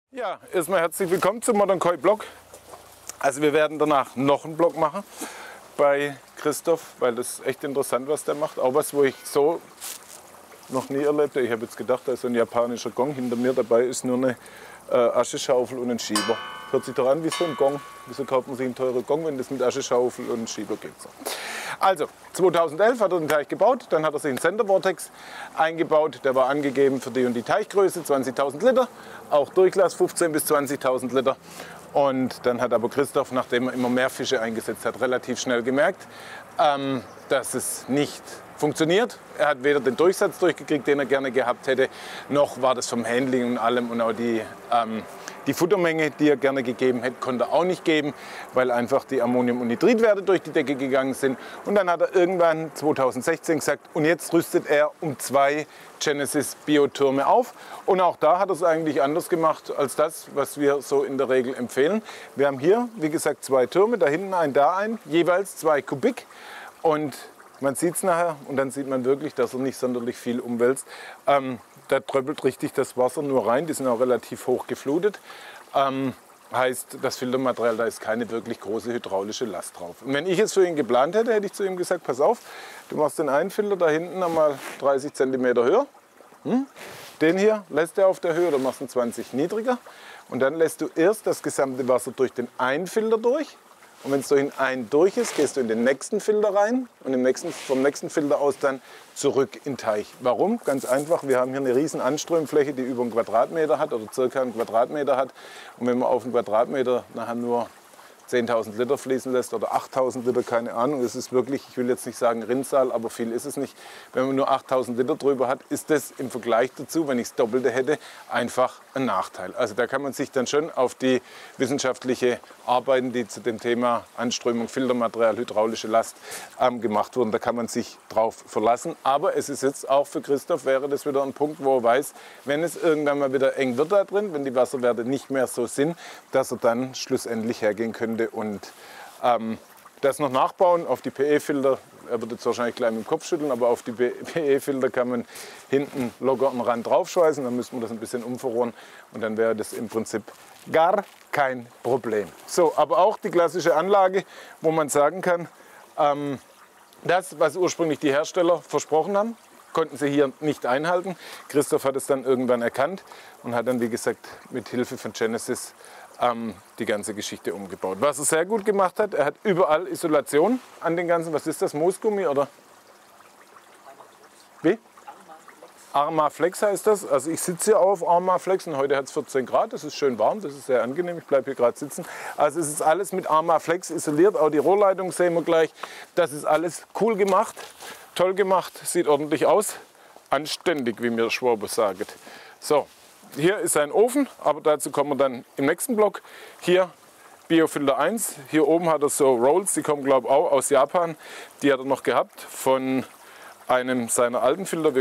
Ja, erstmal herzlich willkommen zum Modern Koi Blog. Also wir werden danach noch einen Blog machen bei Christoph, weil das ist echt interessant, was der macht. Auch was, wo ich so noch nie erlebt habe. Ich habe jetzt gedacht, da ist so ein japanischer Gong. Hinter mir dabei ist nur eine Ascheschaufel und ein Schieber. Hört sich doch an wie so ein Gong. Wieso kauft man sich einen teuren Gong, wenn das mit Ascheschaufel und Schieber geht? So. Also, 2011 hat er den Teich gebaut, dann hat er sich einen Center Vortex eingebaut. Der war angegeben für die und die Teichgröße, 20.000 Liter, auch Durchlass 15.000 bis 20.000 Liter. Und dann hat aber Christoph, nachdem er immer mehr Fische eingesetzt hat, relativ schnell gemerkt, dass es nicht funktioniert. Er hat weder den Durchsatz durchgekriegt, den er gerne gehabt hätte, noch war das vom Handling und allem und auch die Futtermenge, die er gerne gegeben hätte, konnte er auch nicht geben, weil einfach die Ammonium- und Nitritwerte durch die Decke gegangen sind. Und dann hat er irgendwann 2016 gesagt, und jetzt rüstet er um 2 Genesis Biotürme auf. Und auch da hat er es eigentlich anders gemacht als das, was wir so in der Regel empfehlen. Wir haben hier, wie gesagt, 2 Türme, da hinten ein, da ein, jeweils 2 Kubik. Und man sieht es nachher und dann sieht man wirklich, dass er nicht sonderlich viel umwälzt. Da tröppelt richtig das Wasser nur rein, die sind auch relativ hoch geflutet. Heißt, das Filtermaterial, da ist keine wirklich große hydraulische Last drauf. Und wenn ich es für ihn geplant hätte, hätte ich zu ihm gesagt, pass auf, du machst den einen Filter da hinten einmal 30 cm höher. Den hier lässt er auf der Höhe, du machst ihn 20 niedriger. Und dann lässt du erst das gesamte Wasser durch den einen Filter durch. Und wenn es durch einen durch ist, gehst du in den nächsten Filter rein und vom nächsten Filter aus dann zurück in den Teich. Warum? Ganz einfach, wir haben hier eine riesen Anströmfläche, die über einen Quadratmeter hat oder circa einen Quadratmeter hat. Und wenn man auf einen Quadratmeter nachher nur 10.000 Liter fließen lässt oder 8.000 Liter, keine Ahnung. Es ist wirklich, ich will jetzt nicht sagen Rinnsal, aber viel ist es nicht. Wenn man nur 8.000 Liter drüber hat, ist das im Vergleich dazu, wenn ich das Doppelte hätte, einfach ein Nachteil. Also da kann man sich dann schon auf die wissenschaftliche Arbeiten, die zu dem Thema Anströmung, Filtermaterial, hydraulische Last gemacht wurden, da kann man sich drauf verlassen. Aber es ist jetzt auch für Christoph, wäre das wieder ein Punkt, wo er weiß, wenn es irgendwann mal wieder eng wird da drin, wenn die Wasserwerte nicht mehr so sind, dass er dann schlussendlich hergehen könnte und das noch nachbauen auf die PE-Filter. Er wird jetzt wahrscheinlich gleich mit dem Kopf schütteln, aber auf die PE-Filter kann man hinten locker einen Rand draufschweißen. Dann müssen wir das ein bisschen umverrohren und dann wäre das im Prinzip gar kein Problem. So, aber auch die klassische Anlage, wo man sagen kann, das, was ursprünglich die Hersteller versprochen haben, konnten sie hier nicht einhalten. Christoph hat es dann irgendwann erkannt und hat dann, wie gesagt, mit Hilfe von Genesis die ganze Geschichte umgebaut. Was er sehr gut gemacht hat, er hat überall Isolation an den ganzen, was ist das, Moosgummi oder? Wie? Armaflex heißt das. Also ich sitze hier auf Armaflex und heute hat es 14 Grad, das ist schön warm, das ist sehr angenehm, ich bleibe hier gerade sitzen. Also es ist alles mit Armaflex isoliert, auch die Rohrleitung sehen wir gleich. Das ist alles cool gemacht, toll gemacht, sieht ordentlich aus, anständig, wie mir Schwabe sagt. So. Hier ist ein Ofen, aber dazu kommen wir dann im nächsten Block. Hier Biofilter 1, hier oben hat er so Rolls, die kommen glaube ich auch aus Japan. Die hat er noch gehabt von einem seiner alten Filter.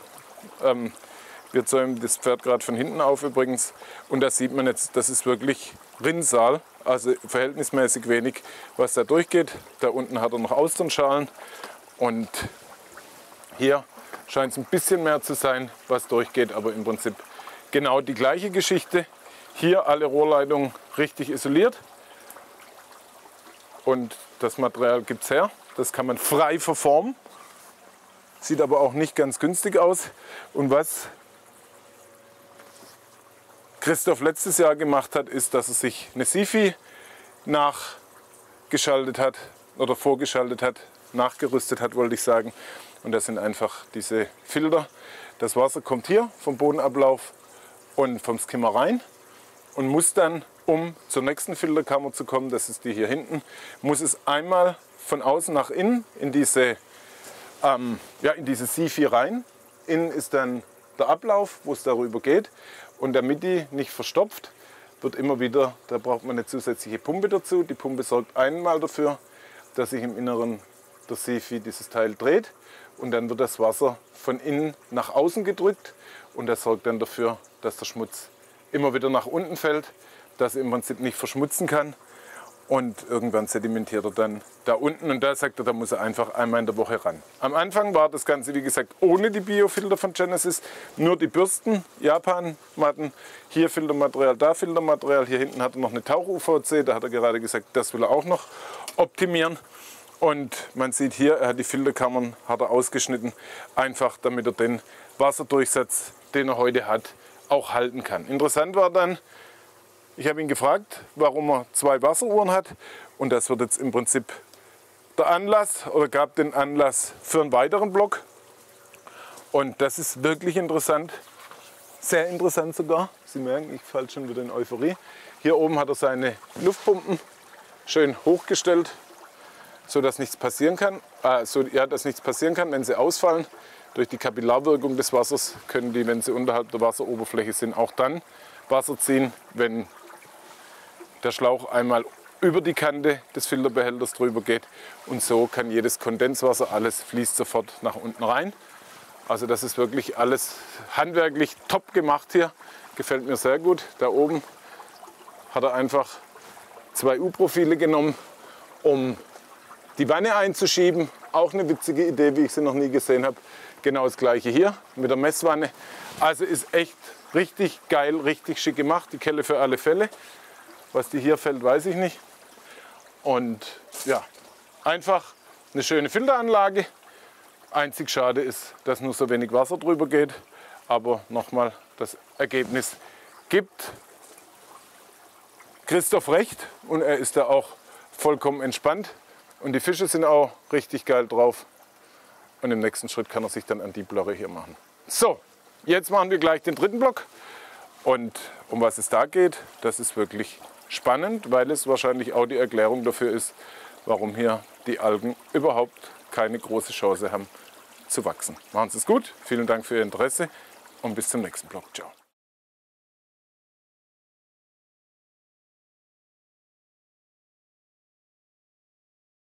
Wir zäumen das Pferd gerade von hinten auf übrigens. Und da sieht man jetzt, das ist wirklich Rinnsal, also verhältnismäßig wenig, was da durchgeht. Da unten hat er noch Austernschalen und hier scheint es ein bisschen mehr zu sein, was durchgeht, aber im Prinzip genau die gleiche Geschichte. Hier alle Rohrleitungen richtig isoliert. Und das Material gibt es her. Das kann man frei verformen. Sieht aber auch nicht ganz günstig aus. Und was Christoph letztes Jahr gemacht hat, ist, dass er sich eine Sifi nachgeschaltet hat oder vorgeschaltet hat, nachgerüstet hat, wollte ich sagen. Und das sind einfach diese Filter. Das Wasser kommt hier vom Bodenablauf und vom Skimmer rein und muss dann, um zur nächsten Filterkammer zu kommen, das ist die hier hinten, muss es einmal von außen nach innen in diese Sifi rein. Innen ist dann der Ablauf, wo es darüber geht. Und damit die nicht verstopft, wird immer wieder, da braucht man eine zusätzliche Pumpe dazu. Die Pumpe sorgt einmal dafür, dass sich im Inneren der Sifi dieses Teil dreht. Und dann wird das Wasser von innen nach außen gedrückt. Und das sorgt dann dafür, dass der Schmutz immer wieder nach unten fällt, dass er im Prinzip nicht verschmutzen kann. Und irgendwann sedimentiert er dann da unten und da sagt er, da muss er einfach einmal in der Woche ran. Am Anfang war das Ganze, wie gesagt, ohne die Biofilter von Genesis, nur die Bürsten, Japan-Matten, hier Filtermaterial, da Filtermaterial, hier hinten hat er noch eine Tauch-UVC, da hat er gerade gesagt, das will er auch noch optimieren. Und man sieht hier, er hat die Filterkammern hat er ausgeschnitten, einfach damit er den Wasserdurchsatz, den er heute hat, auch halten kann. Interessant war dann, ich habe ihn gefragt, warum er 2 Wasseruhren hat und das wird jetzt im Prinzip der Anlass oder gab den Anlass für einen weiteren Block. Und das ist wirklich interessant, sehr interessant sogar. Sie merken, ich falle schon wieder in Euphorie. Hier oben hat er seine Luftpumpen schön hochgestellt, sodass nichts passieren kann. Dass nichts passieren kann, wenn sie ausfallen. Durch die Kapillarwirkung des Wassers können die, wenn sie unterhalb der Wasseroberfläche sind, auch dann Wasser ziehen, wenn der Schlauch einmal über die Kante des Filterbehälters drüber geht. Und so kann jedes Kondenswasser, alles fließt sofort nach unten rein. Also das ist wirklich alles handwerklich top gemacht hier. Gefällt mir sehr gut. Da oben hat er einfach 2 U-Profile genommen, um die Wanne einzuschieben. Auch eine witzige Idee, wie ich sie noch nie gesehen habe. Genau das gleiche hier mit der Messwanne. Also ist echt richtig geil, richtig schick gemacht. Die Kelle für alle Fälle. Was die hier fällt, weiß ich nicht. Und ja, einfach eine schöne Filteranlage. Einzig schade ist, dass nur so wenig Wasser drüber geht. Aber nochmal, das Ergebnis gibt Christoph recht und er ist da auch vollkommen entspannt. Und die Fische sind auch richtig geil drauf. Und im nächsten Schritt kann er sich dann an die Blöcke hier machen. So, jetzt machen wir gleich den dritten Block. Und um was es da geht, das ist wirklich spannend, weil es wahrscheinlich auch die Erklärung dafür ist, warum hier die Algen überhaupt keine große Chance haben zu wachsen. Machen Sie es gut, vielen Dank für Ihr Interesse und bis zum nächsten Block. Ciao.